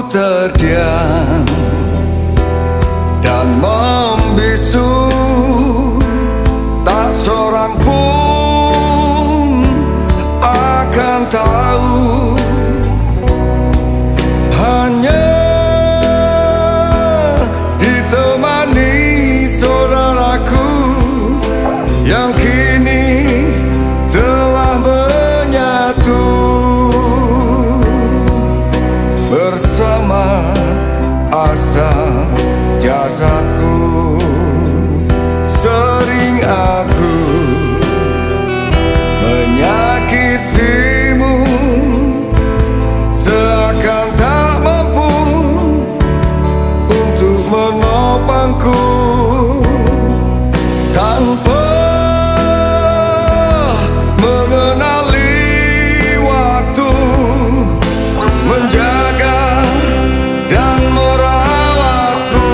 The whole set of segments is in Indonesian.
terdiam dan membisu, tak seorang pun akan tahu. Hanya ditemani saudaraku yang kini telah menyatu bersama asa jasadku. Sering aku menyakitimu, seakan tak mampu untuk menopangku. Tanpa mengenali waktu, menjaga dan merawatku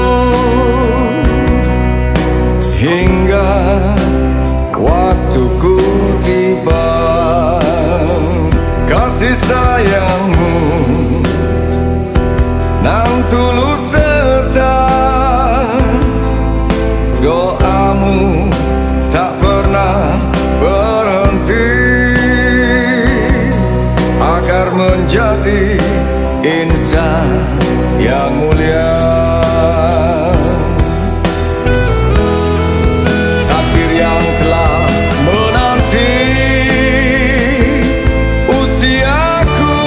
hingga waktuku tiba. Kasih sayangmu nan tulus serta doamu tak pernah berhenti agar menjadi insan yang mulia. Takdir yang telah menanti usiaku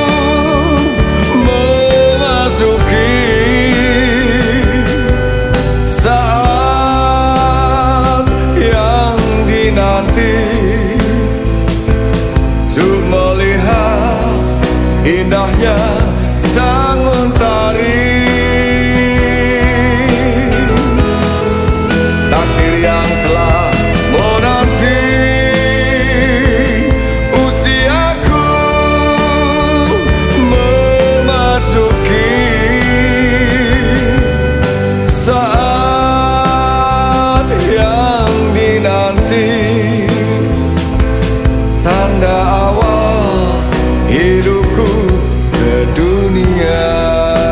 memasuki saat yang dinanti untuk melihat indahnya sang mentari. Takdir yang telah menanti usiaku memasuki saat yang dinanti, tanda awal hidupku ke dunia.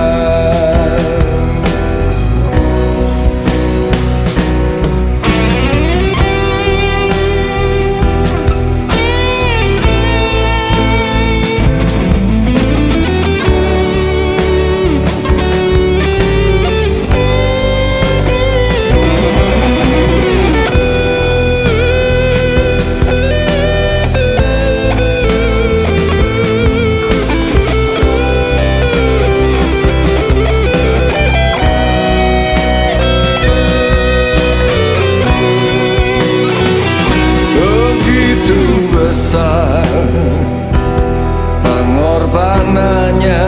Pengorbanannya,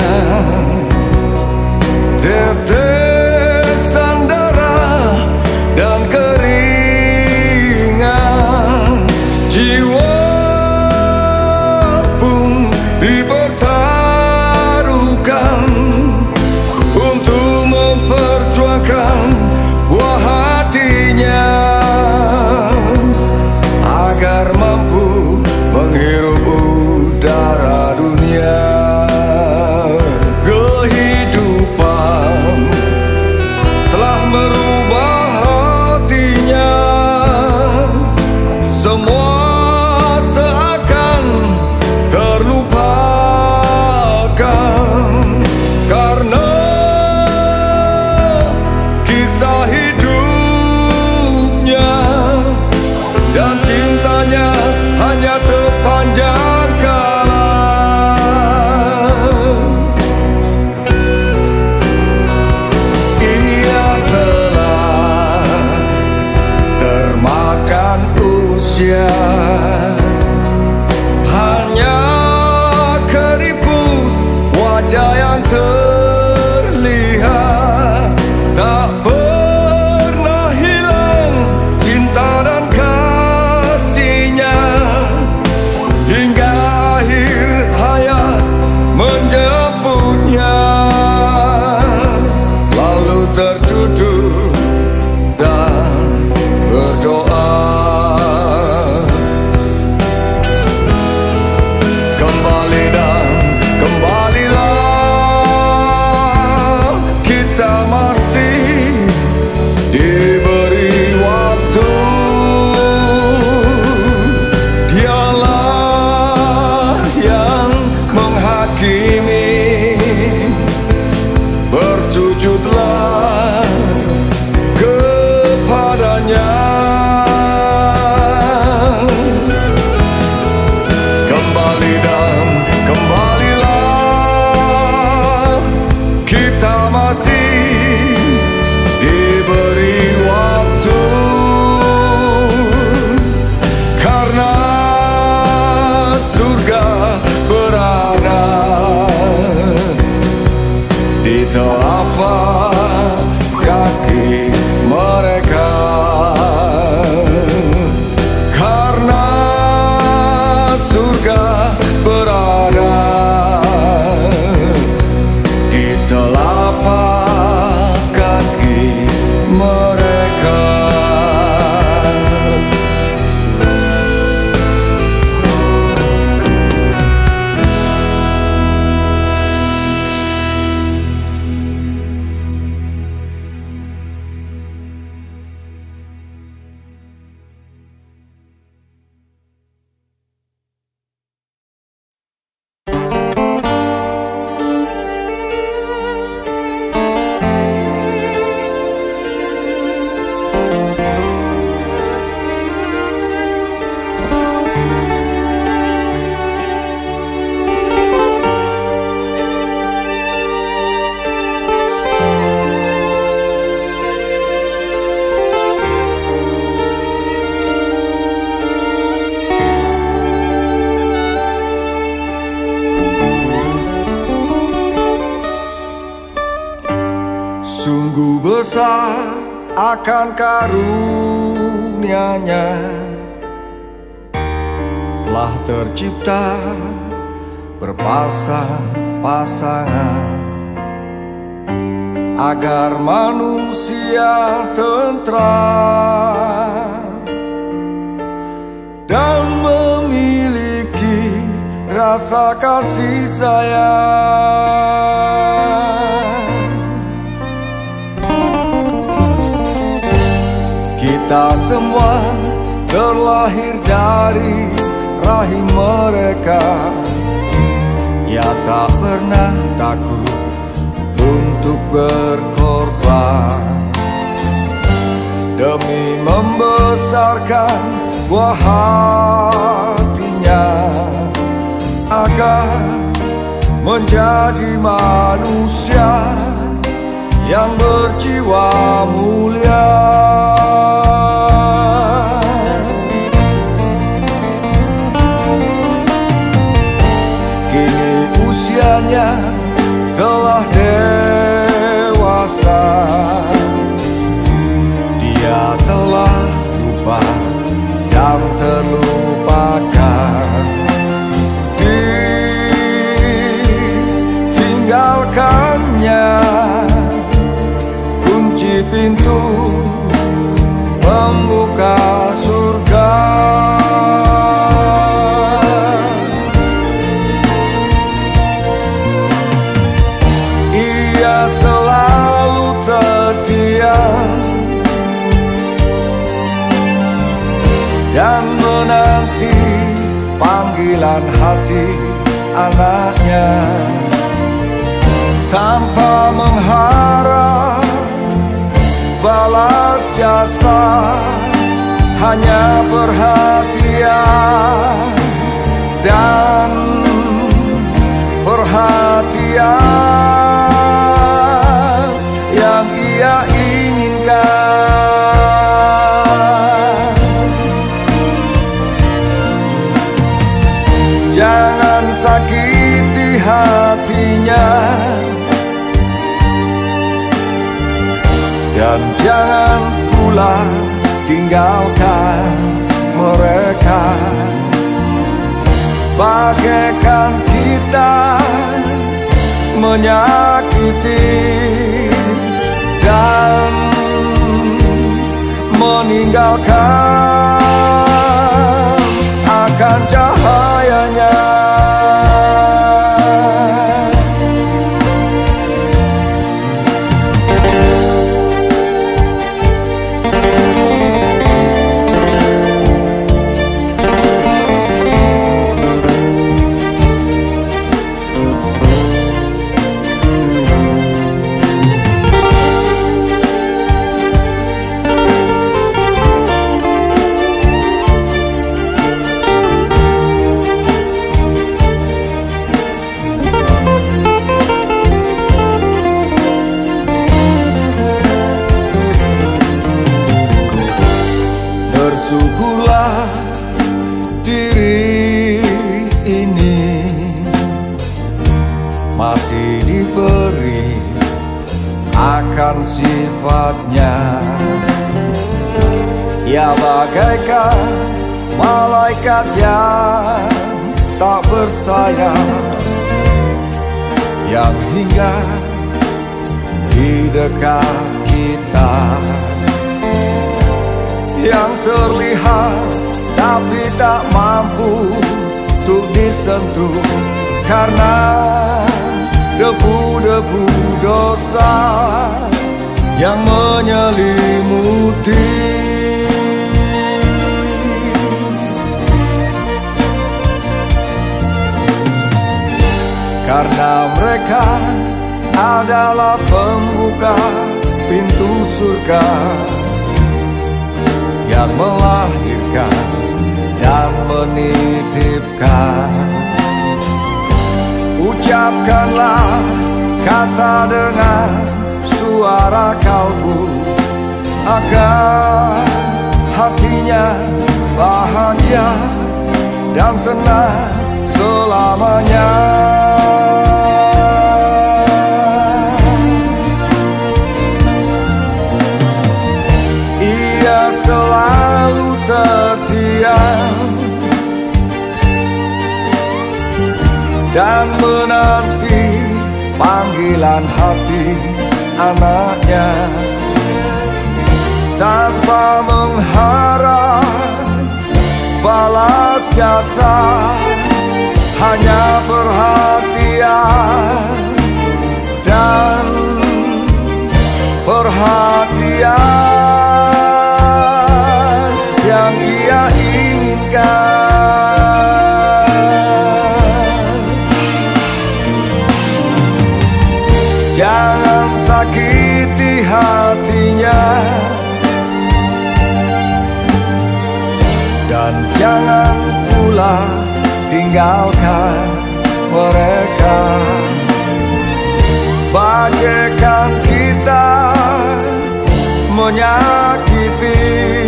tetesan darah dan keringat, jiwa pun dipertaruhkan untuk memperjuangkan buah hatinya agar mampu menghirup udara dunia. Kehidupan telah merubah hatinya, semua seakan terlupakan karena kisah besar akan karunia-Nya, telah tercipta berpasang-pasangan agar manusia tentram dan memiliki rasa kasih sayang. Kita semua terlahir dari rahim mereka, ia tak pernah takut untuk berkorban demi membesarkan buah hatinya, agar menjadi manusia yang berjiwa mulia. Kini usianya telah dewasa, dia telah lupa dan terlupakan, ditinggalkannya kunci pintu membuka surga. Ia selalu terdiam dan menanti panggilan hati anaknya, tanpa mengharap balas jasa, hanya perhatian dan perhatian yang ia inginkan. Jangan sakiti hatinya, dan jangan pula tinggalkan mereka. Bagaikan kita menyakiti dan meninggalkan akan cahayanya. Bersyukurlah diri ini masih diberi akan sifatnya. Ia bagaikan malaikat yang tak bersayap, yang hingga di dekat kita, yang terlihat tapi tak mampu untuk disentuh karena debu-debu dosa yang menyelimuti. Karena mereka adalah pembuka pintu surga yang melahirkan dan menitipkan. Ucapkanlah kata dengan suara kalbu, agar hatinya bahagia dan senang selamanya. dan menanti panggilan hati anaknya, tanpa mengharap balas jasa, hanya perhatian dan perhatian yang ia inginkan. Jangan sakiti hatinya, dan jangan pula tinggalkan mereka. Bagaikan kita menyakiti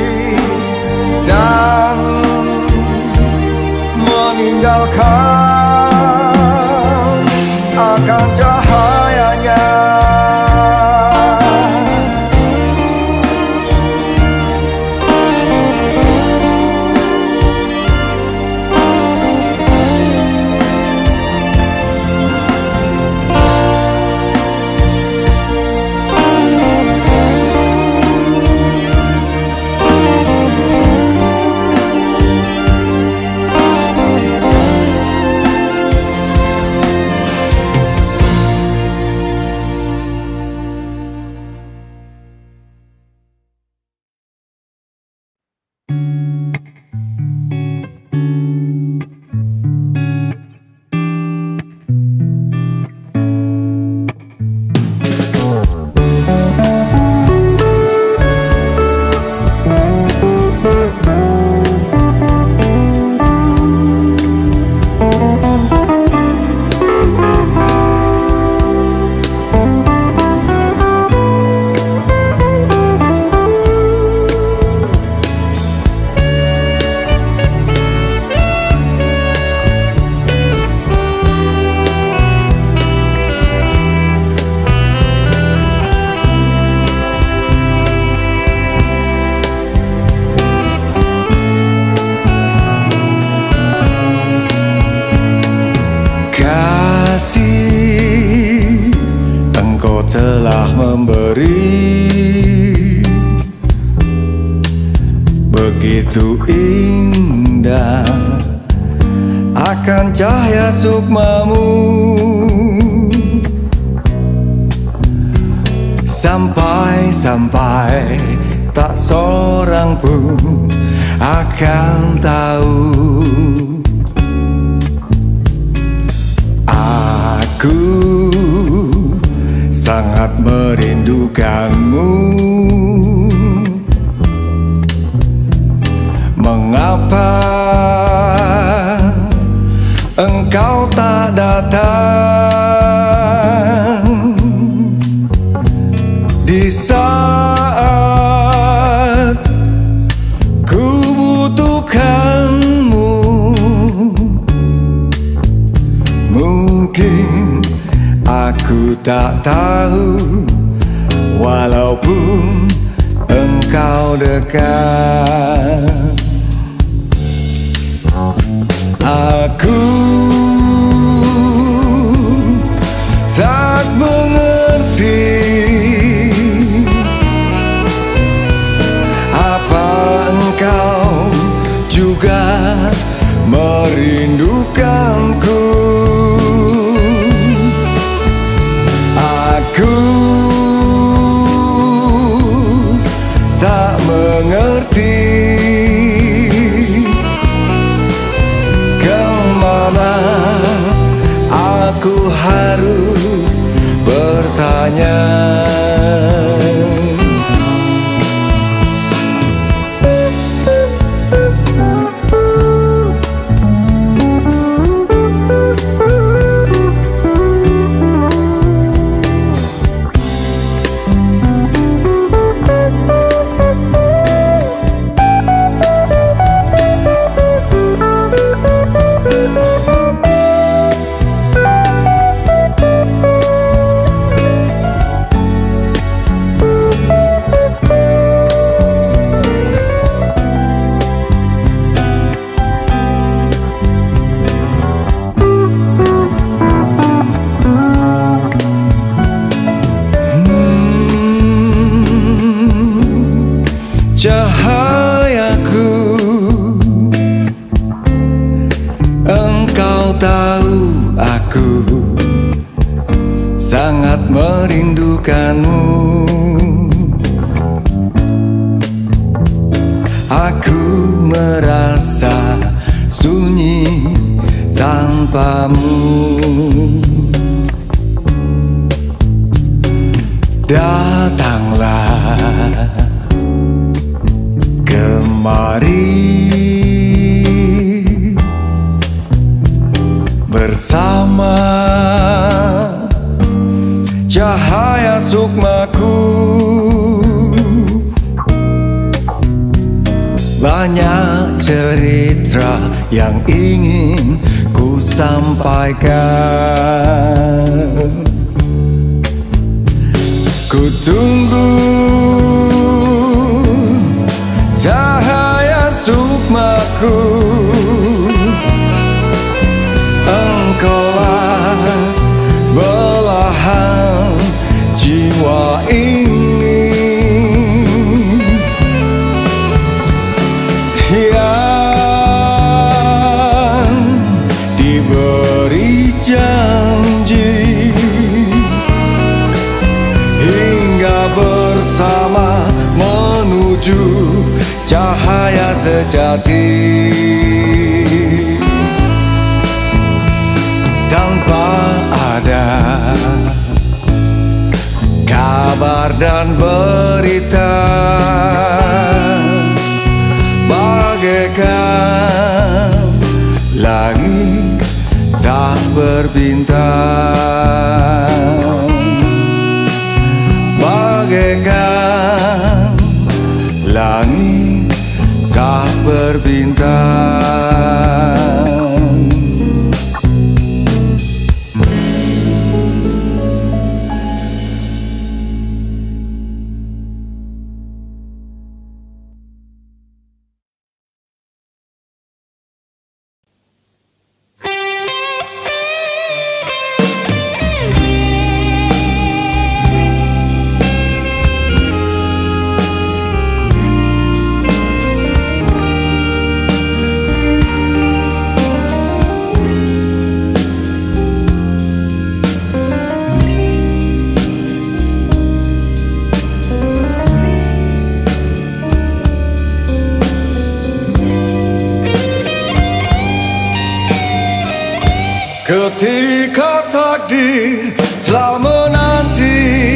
dan meninggalkan akan cahayanya. Telah memberi begitu indah akan cahaya sukmamu, sampai tak seorang pun akan tahu. Aku sangat merindukanmu. Mengapa engkau tak datang di saat ku butuhkanmu? Mungkin aku tak tahu, walaupun engkau dekat. Aku tak mengerti apa engkau juga merindukanku. Aku tak mengerti kemana aku harus bertanya. Aku sangat merindukanmu. Aku merasa sunyi tanpamu. Datanglah kemari bersama cahaya sukmaku. Banyak cerita yang ingin ku sampaikan. Ku tunggu cahaya sukmaku. Engkaulah belahan jiwa ini yang diberi janji hingga bersama menuju cahaya sejati. Tanpa ada kabar dan berita, bagaikan langit tak berbintang, bagaikan langit tak berbintang. Ketika takdir telah menanti,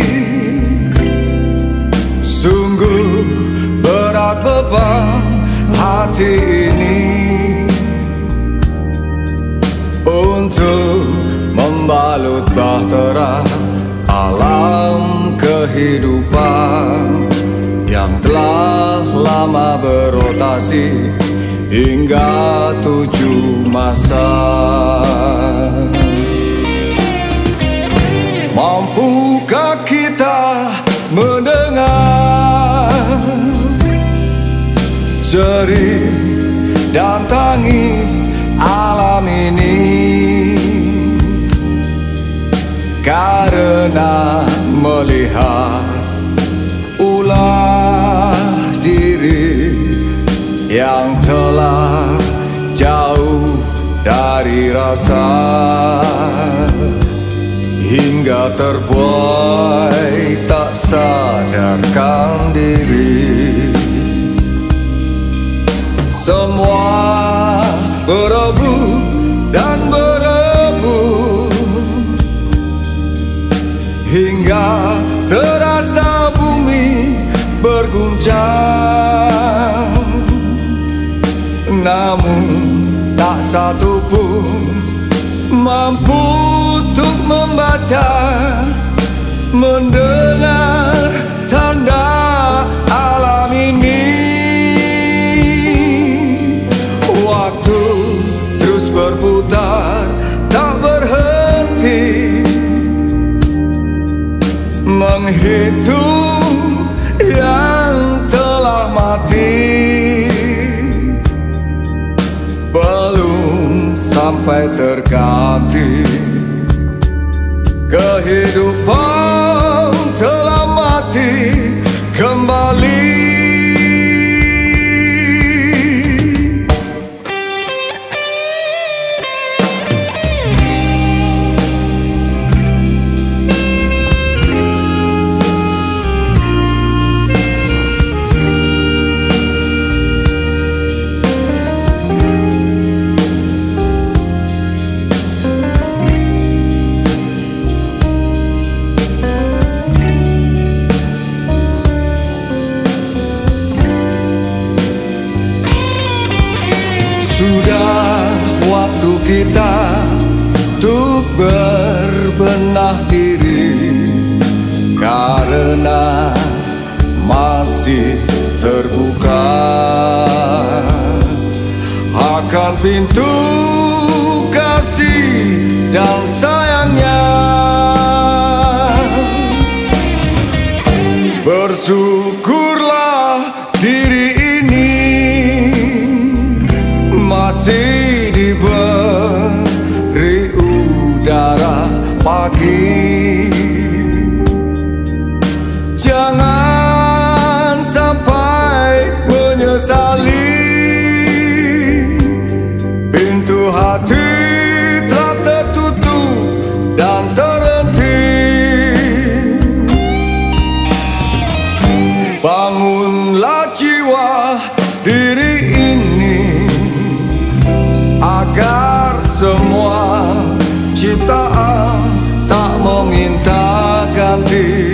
sungguh berat beban hati ini untuk membalut bahtera alam kehidupan yang telah lama berotasi hingga 7 masa. Mampukah kita mendengar jerih dan tangis alam ini? Karena melihat ulah diri yang telah jauh dari rasa, hingga terbuai tak sadarkan diri. Semua berebut dan berebut hingga terasa bumi berguncang, namun tak satu pun mampu untuk membaca, mendengar tanda alam ini. Waktu terus berputar tak berhenti, menghitung yang telah mati. Belum sampai terganti, kehidupan telah mati kembali. kita untuk berbenah diri, karena masih terbuka akan pintu kasih dan sayangnya. Bersyukurlah diri ini masih diberi udara pagi. Jangan sampai menyesali, pintu hati telah tertutup dan terhenti. Bangunlah jiwa diri ini agar semua ciptaan tak meminta ganti,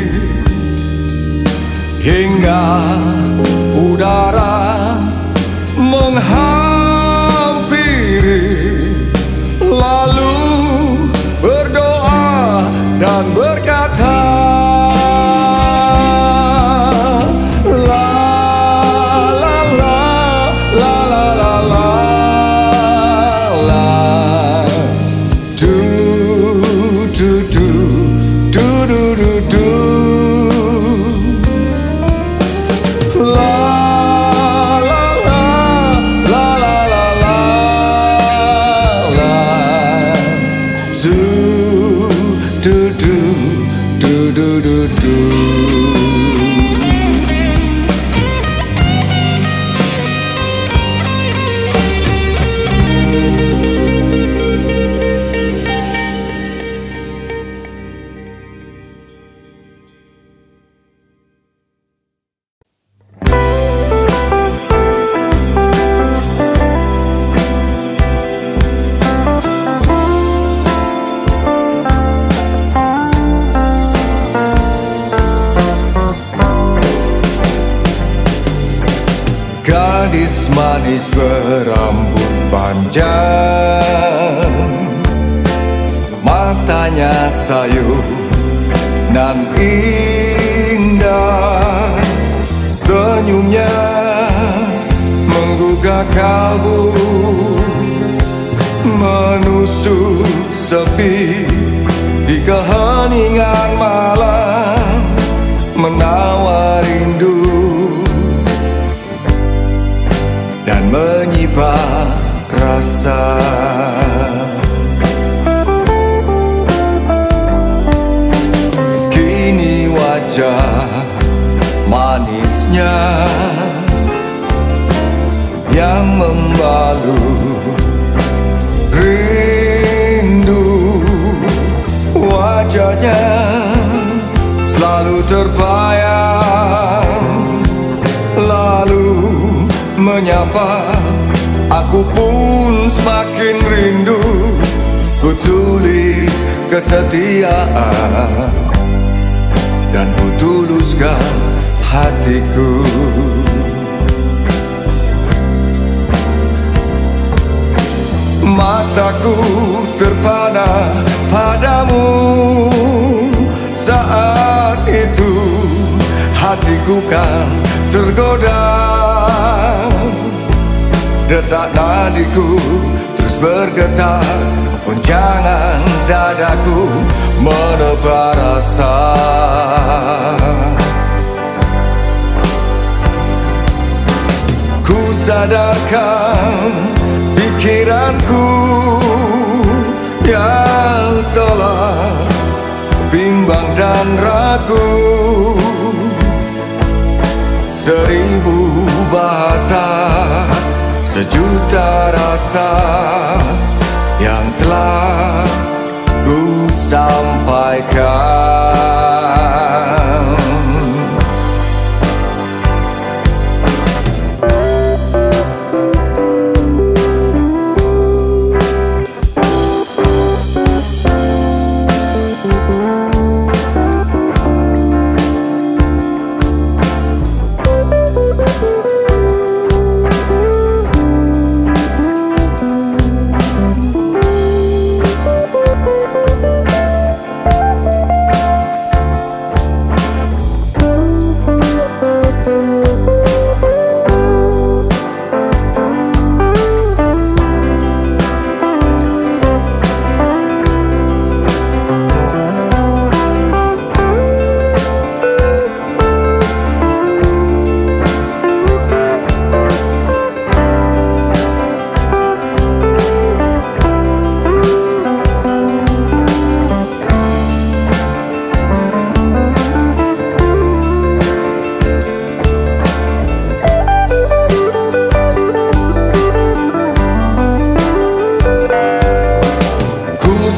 hingga udara menghampiri, lalu berdoa dan berkata, la la la la la la la la, do do do do do do do. Gadis manis berambut panjang, matanya sayu nan indah, senyumnya menggugah kalbu, menusuk sepi di keheningan malam, menawar rindu dan menyibak rasa. Kini wajah manisnya yang membalut rindu, wajahnya selalu terbayang, lalu menyapa, aku pun semakin rindu. Ku tulis kesetiaan dan ku tuluskan hatiku. Mataku terpana padamu, saat itu hatiku kan tergoda. Detak nadiku terus bergetar, goncangan dadaku menebar rasa. Ku sadarkan pikiranku yang telah bimbang dan ragu, seribu bahasa, sejuta rasa yang telah ku sampaikan.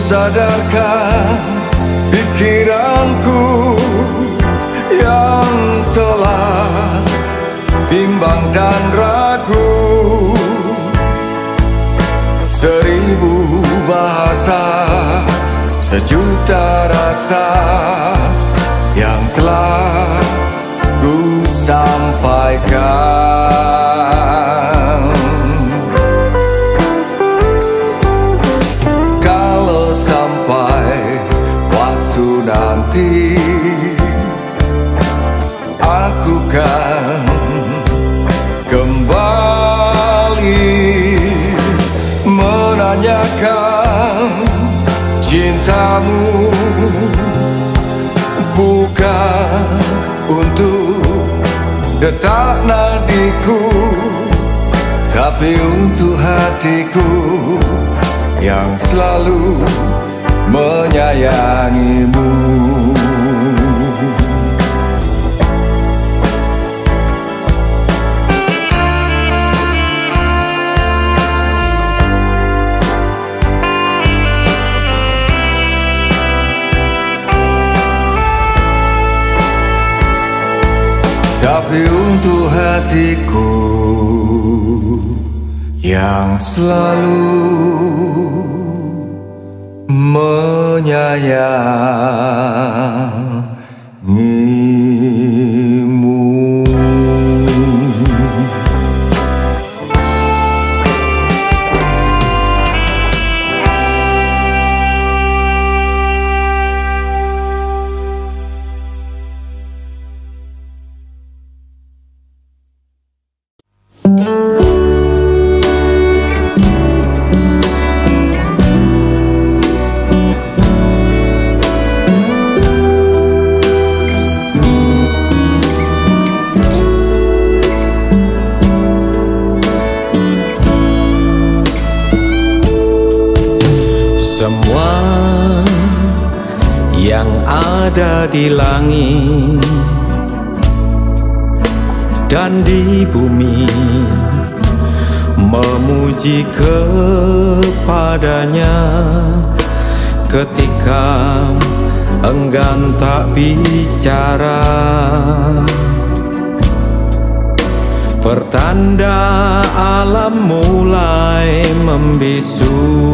sadarkan pikiranku yang telah bimbang dan ragu. 1000 bahasa, sejuta rasa yang telah ku sampaikan. Kalau sampai waktu nanti aku kan kembali menanyakan cintamu, bukan untuk detak nadiku, tapi untuk hatiku yang selalu menyayangimu. Tapi untuk hatiku yang selalu menyayangimu. Semua yang ada di langit dan di bumi memuji kepadanya ketika enggan tak bicara. Pertanda alam mulai membisu,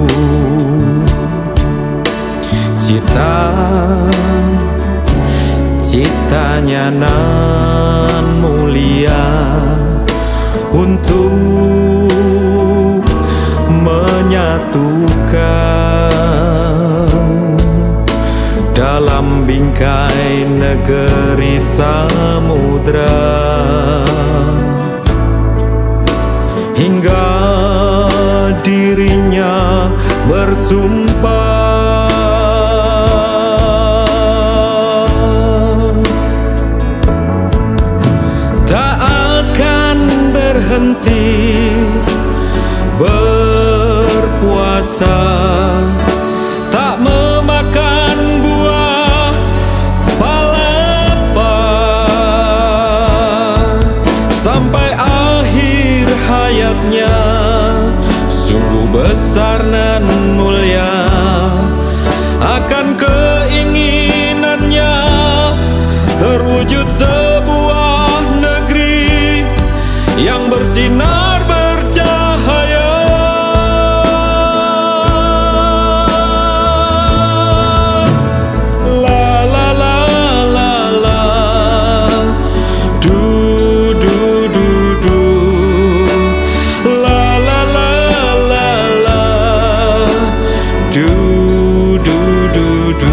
cita-citanya nan mulia untuk menyatukan dalam bingkai negeri samudra, hingga dirinya bersumpah tak akan berhenti berpuasa, tak memakan buah palapa sampai akhir hayatnya. Sungguh besar nan mulia akan keinginannya terwujud sebuah negeri yang bersinar bercahaya. La la la la la, du du du du, la la la la la, du du du du.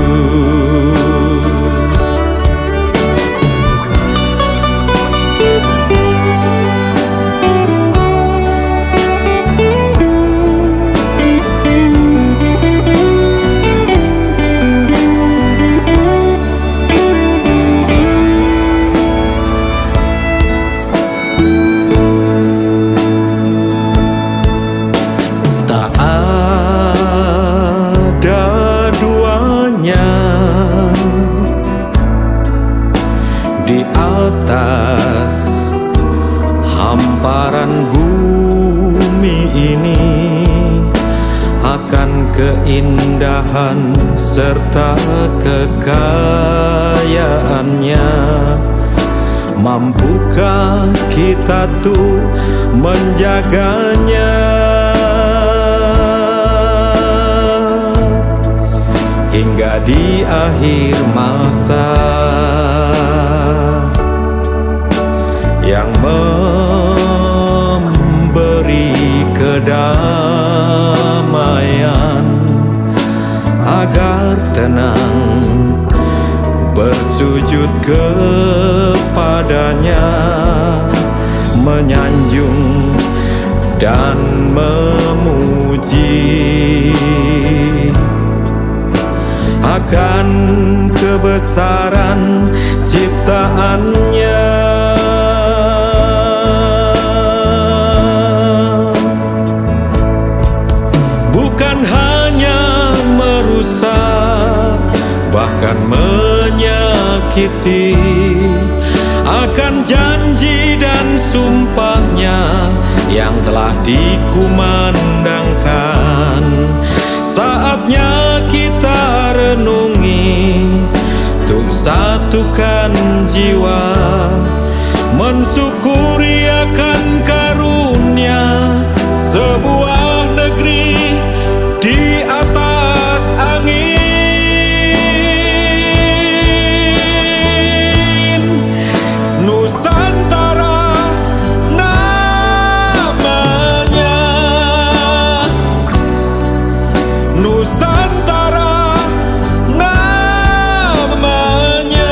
keindahan serta kekayaannya. Mampukah kita tuh menjaganya hingga di akhir masa yang memberi kedamaian, agar tenang bersujud kepadanya, menyanjung dan memuji akan kebesaran ciptaannya. Bukan hanya merusak, bahkan menyakiti, akan janji dan sumpahnya yang telah dikumandangkan. Saatnya kita renungi, untuk satukan jiwa, mensyukuri akan karunia sebuah negeri di atas angin. Nusantara namanya, Nusantara namanya.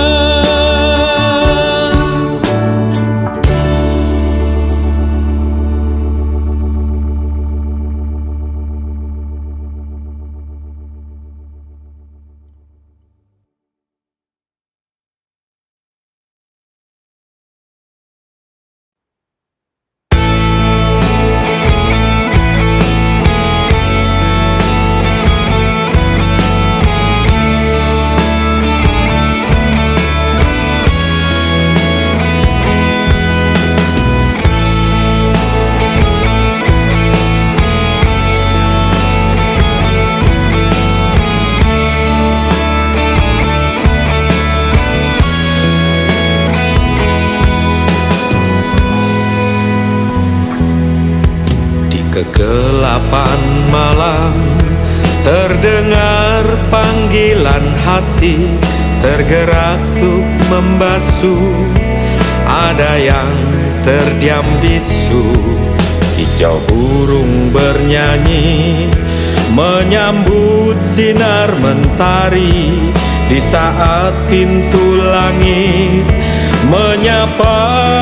Kegelapan malam terdengar panggilan hati, tergerak untuk membasuh. Ada yang terdiam bisu, kicau burung bernyanyi, menyambut sinar mentari di saat pintu langit menyapa.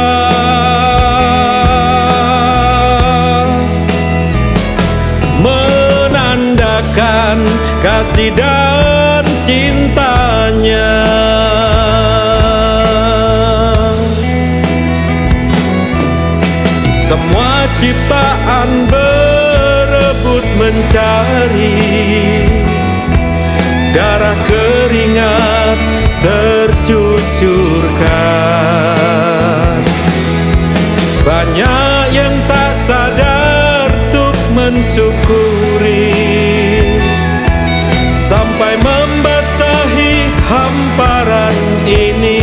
Menandakan kasih dan cintanya. Semua ciptaan berebut mencari, darah keringat tercucurkan. Banyak yang tak sadar untuk mensyukuri, sampai membasahi hamparan ini.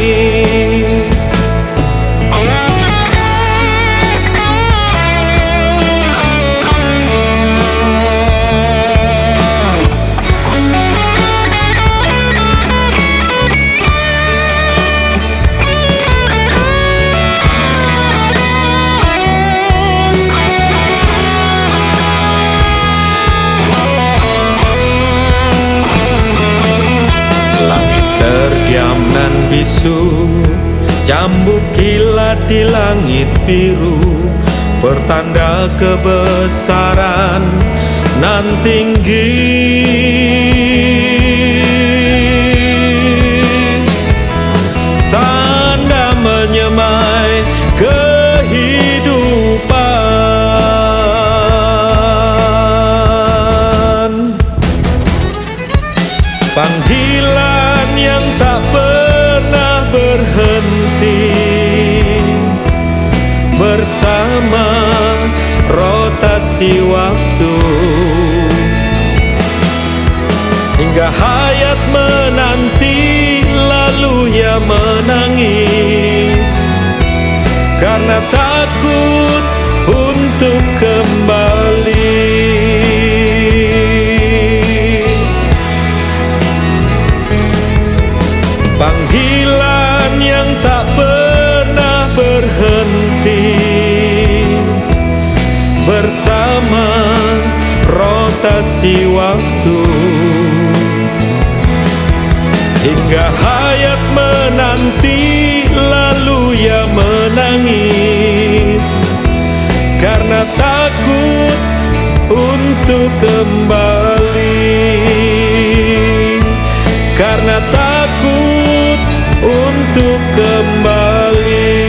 Diam bisu, cambuk kilat di langit biru, pertanda kebesaran nan tinggi. Tanda menyemai kehidupan, panggilan yang tak pernah berhenti, bersama rotasi waktu hingga hayat menanti, lalu ia menangis karena takut untuk kembali. Panggilan yang tak pernah berhenti bersama rotasi waktu, hingga hayat menanti, lalu ia menangis karena takut untuk kembali, karena takut untuk kembali.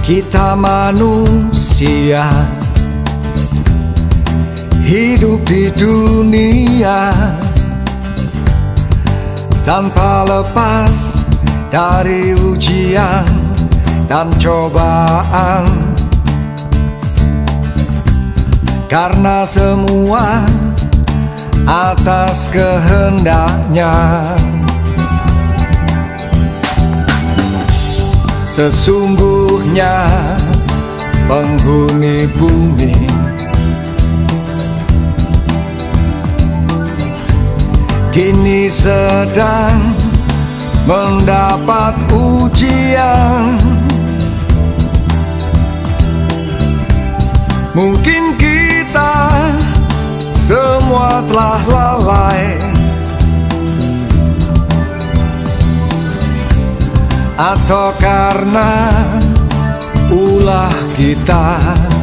Kita manusia hidup di dunia tanpa lepas dari ujian dan cobaan, karena semua atas kehendaknya. Sesungguhnya penghuni bumi kini sedang mendapat ujian. Mungkin kita semua telah lalai, atau karena ulah kita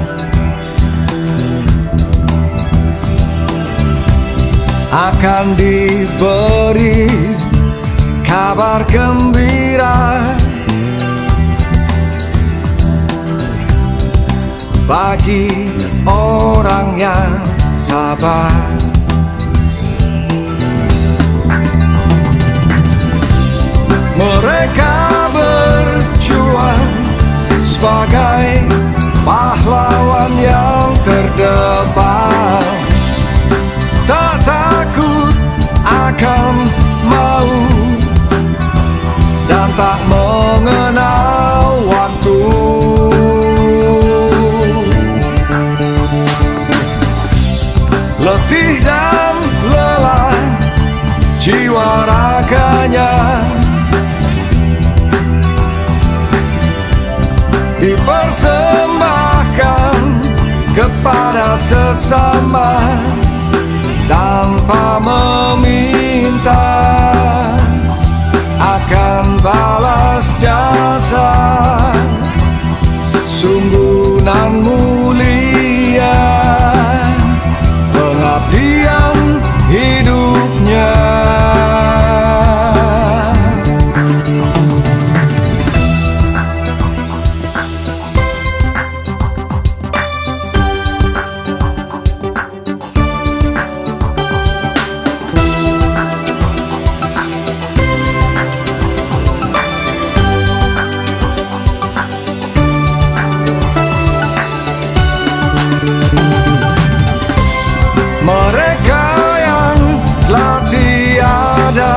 akan diberi kabar gembira bagi orang yang sabar. Mereka berjuang sebagai pahlawan yang terdepan, tak takut akan maut dan tak mengenal waktu. Letih dan lelah jiwa raganya dipersembahkan kepada sesama tanpa meminta akan balas jasa. Sungguh nan mulia pengabdian hidupnya. Mereka yang telah tiada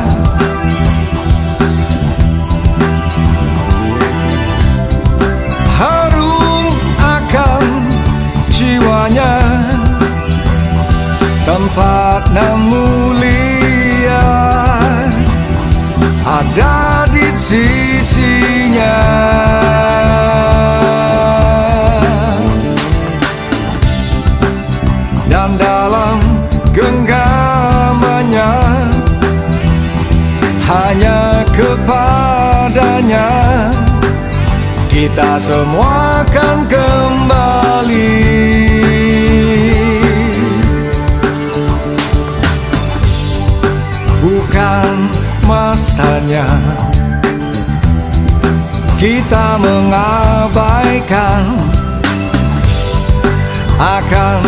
harum akan jiwanya, tempat nan mulia ada di sisinya. Dan dalam genggamannya hanya kepadanya kita semua akan kembali. Bukan masanya kita mengabaikan akan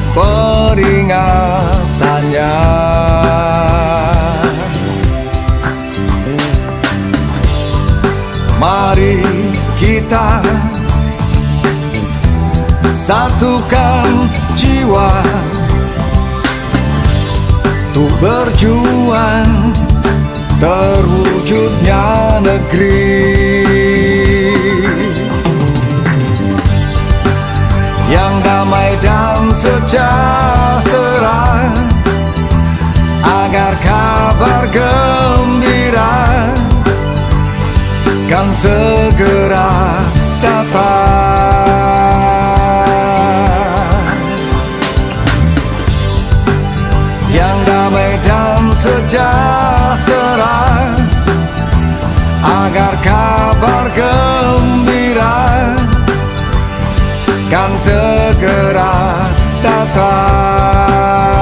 peringatannya. Mari kita satukan jiwa untuk berjuang terwujudnya negeri yang damai dan sejahtera, agar kabar gembira kan segera datang. Yang damai dan sejahtera, agar kabar gembira kan segera datang.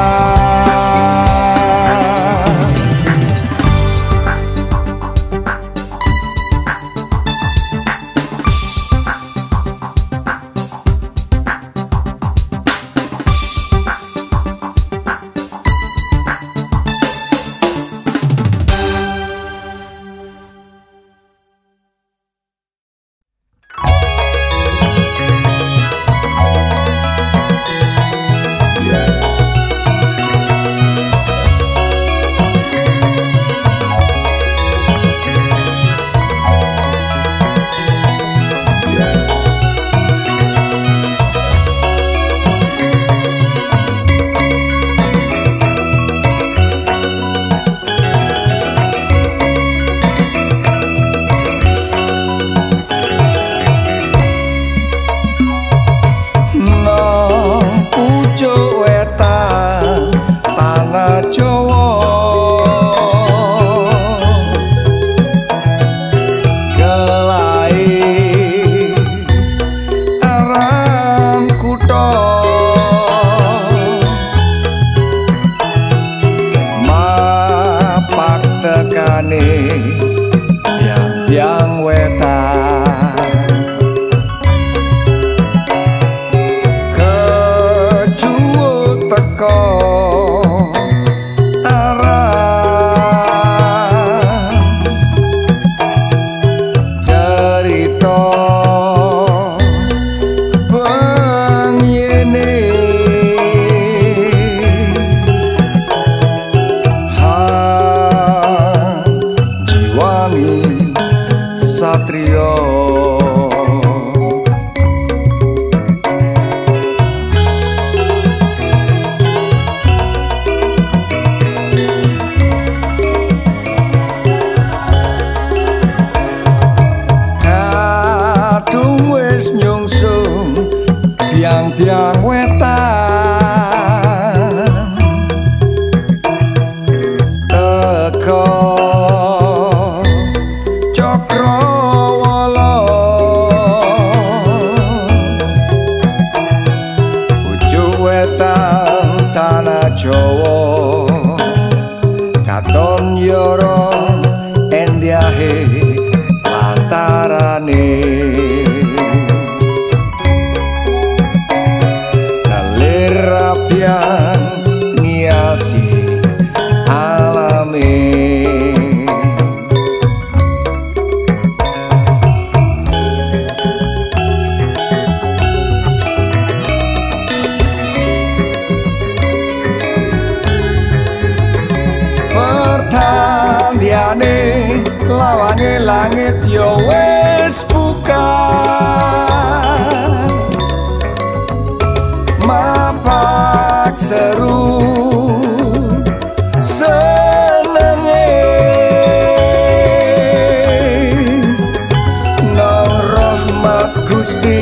wétan tanah Jawa katon yara endiahe lantarane kalir rapian ngiasi alame pertandiane lawange langit yo wis buka mapak seru senenge nang rahmat Gusti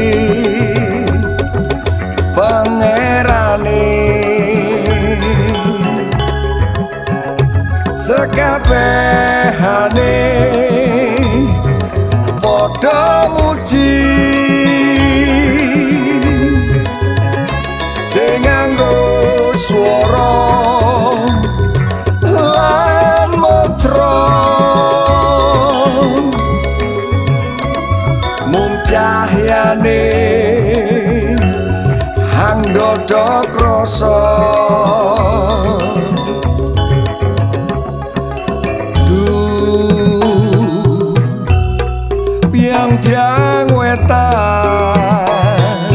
pangerane sekabehane padha muji sing nganggo swara lan mantra mung cahyane hang dodok rasa biang wetan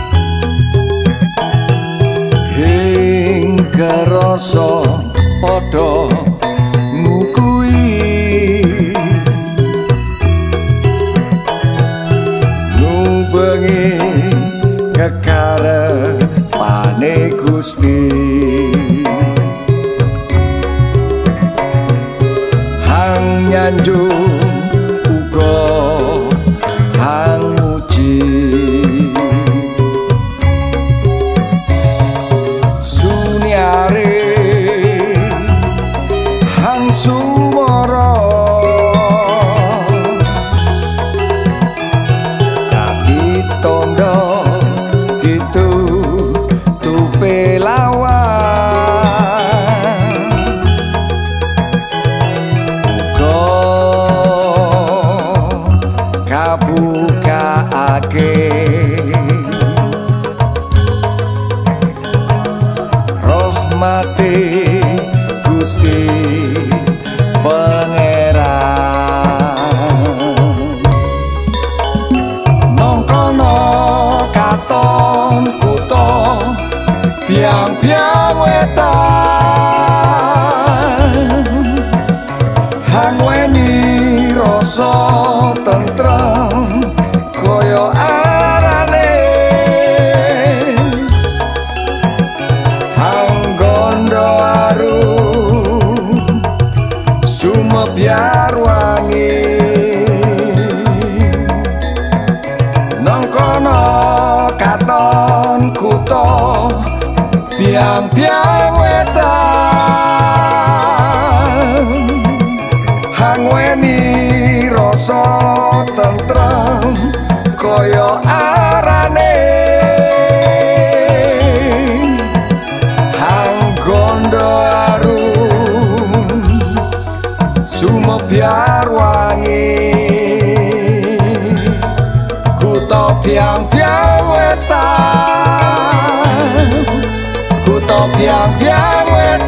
hing kerasa padha ngukui nubengi kekarepane Gusti hang nyanjung uga hang muji suniare hang sumara dadi tondo ditutupe lawan uga kabukaake rahmate Gusti pangeran nongkono katon kutha biang-biang wetan hang weni rasa tentrem koyo arane hang gondo arum sumebyar wangi nongkono katon kutha biang-biang wetan hang weni rasa tentrem koyo arane hang gondo arum sumebyar wangi kutha biang-biang wetan kutha biang-biang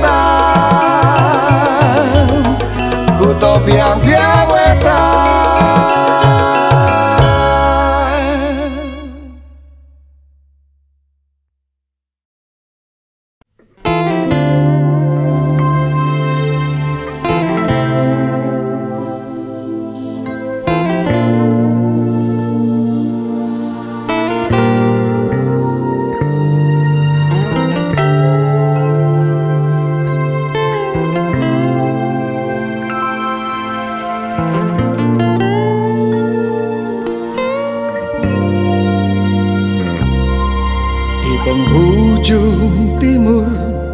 wetan kutha biang-biang wetan penghujung timur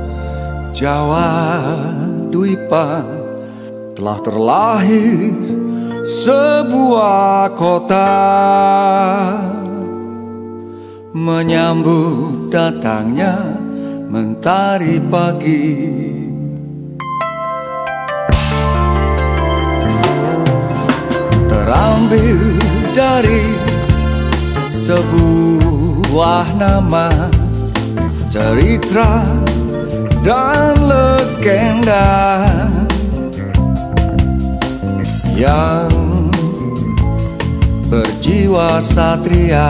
Jawa Dwipa telah terlahir sebuah kota menyambut datangnya mentari pagi. Terambil dari sebuah nama, cerita dan legenda yang berjiwa satria.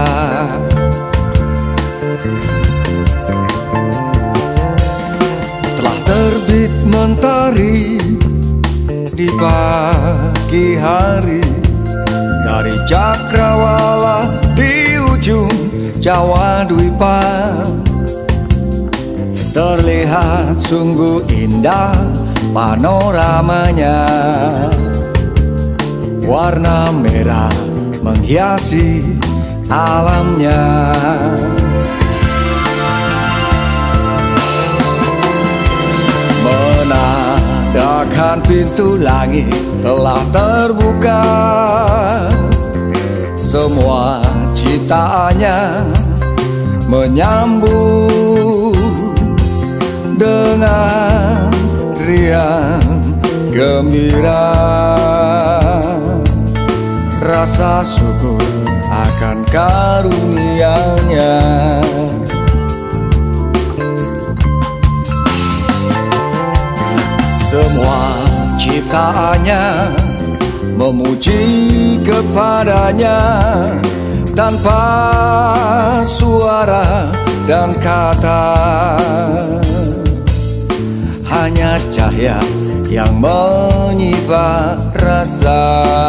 Telah terbit mentari di pagi hari dari cakrawala di ujung Jawa Dwipa. Terlihat sungguh indah panoramanya, warna merah menghiasi alamnya. Menandakan pintu langit telah terbuka, semua ciptaannya menyambut dengan riang gembira. Rasa syukur akan karunia-Nya. Semua ciptaannya memuji kepadanya tanpa suara dan kata, hanya cahaya yang menyibak rasa.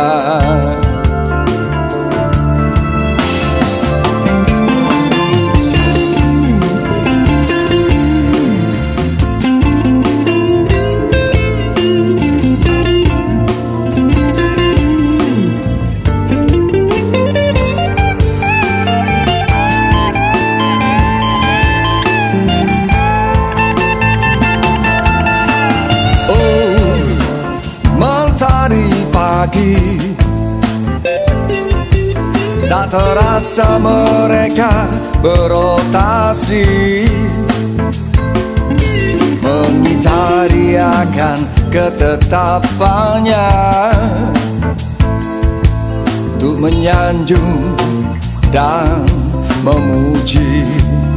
Tak terasa mereka berotasi, mengitari akan ketetapannya, untuk menyanjung dan memuji.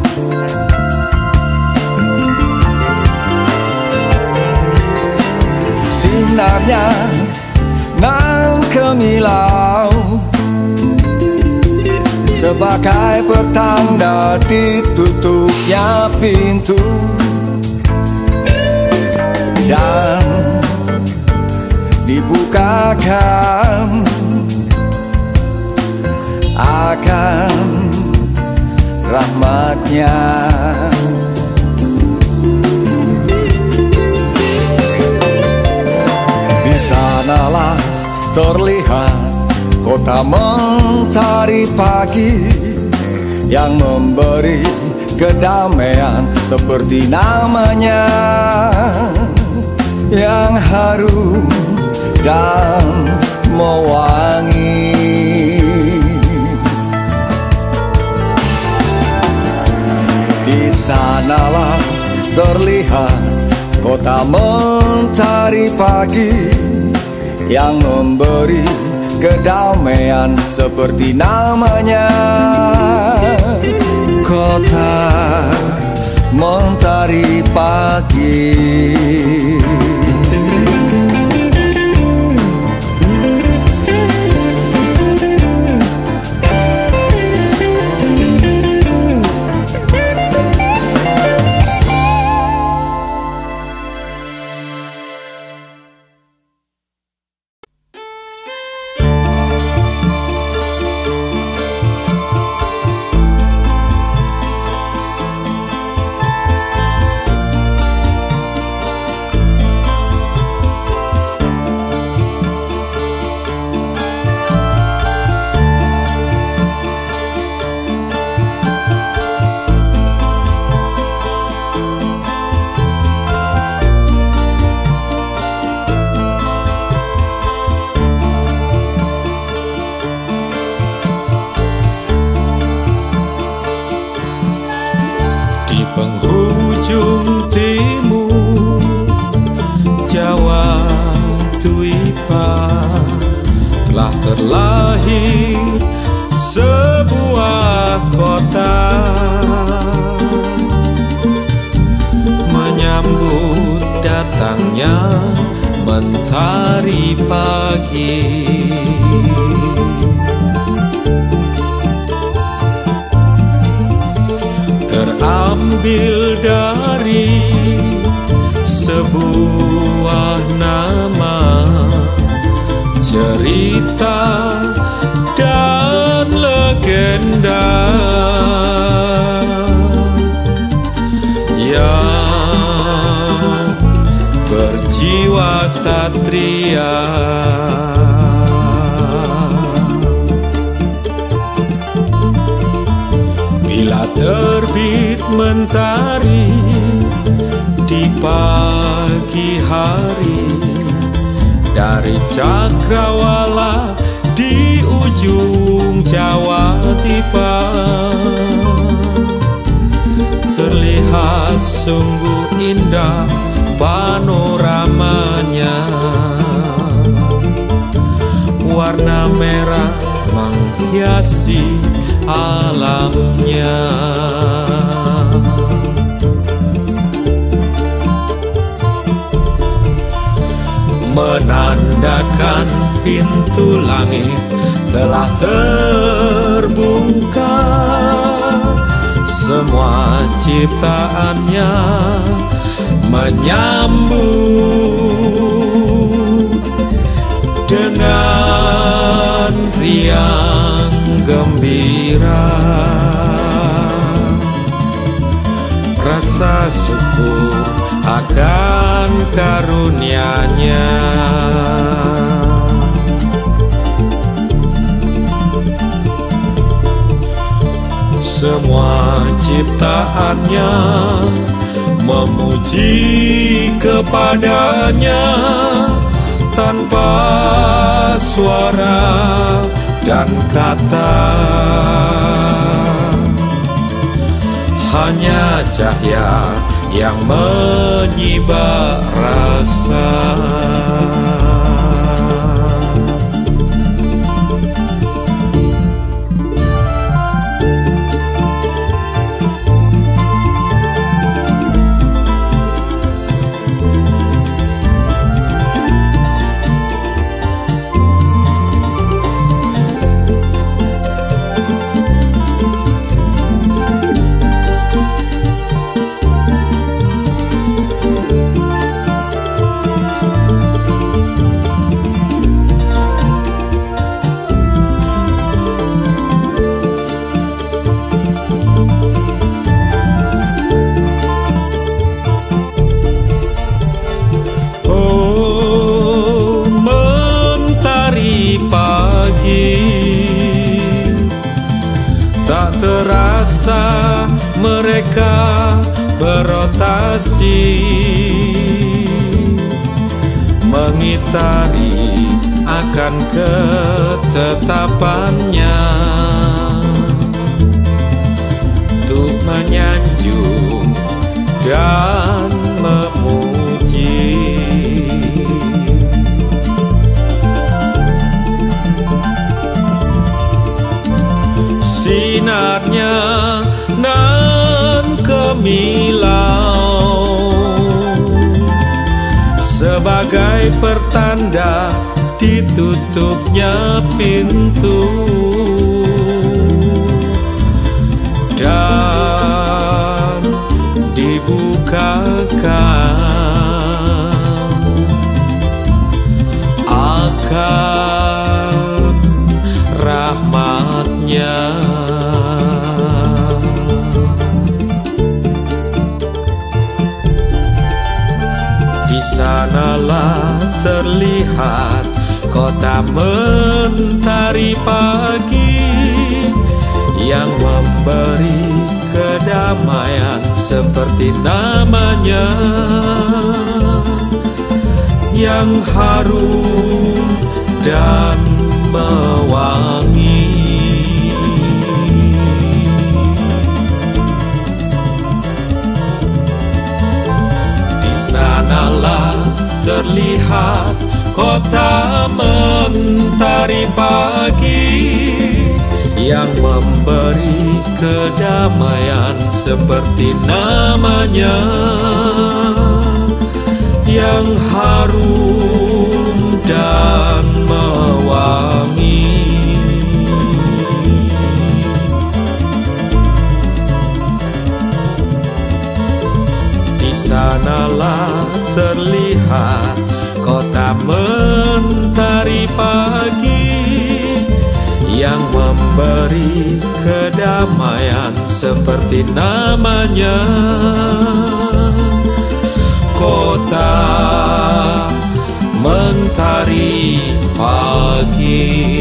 Sinarnya nan kemilau sebagai pertanda ditutupnya pintu, dan dibukakan akan rahmat-Nya. Di sanalah terlihat kota mentari pagi yang memberi kedamaian seperti namanya, yang harum dan mewangi. Di sanalah terlihat kota mentari pagi yang memberi kedamaian seperti namanya, kota mentari pagi. datangnya mentari pagi. Terambil dari sebuah nama, cerita dan legenda yang berjiwa satria. Bila terbit mentari di pagi hari, dari cakrawala di ujung Jawa tiba, terlihat sungguh indah panoramanya. Warna merah menghiasi alamnya. Menandakan pintu langit telah terbuka, semua ciptaannya menyambut dengan riang gembira. Rasa syukur akan karunia-Nya. Semua ciptaannya memuji kepadanya tanpa suara dan kata, hanya cahaya yang menyibak rasa. Tak terasa mereka berotasi, mengitari akan ketetapannya, untuk menyanjung dan memuji. Sinarnya nan kemilau sebagai pertanda ditutupnya pintu dan dibukakan akan rahmat-Nya. Di sanalah terlihat kota mentari pagi yang memberi kedamaian seperti namanya, yang harum dan mewangi. Di sanalah terlihat kota mentari pagi yang memberi kedamaian seperti namanya, yang sanalah terlihat kota mentari pagi yang memberi kedamaian seperti namanya. Kota mentari pagi.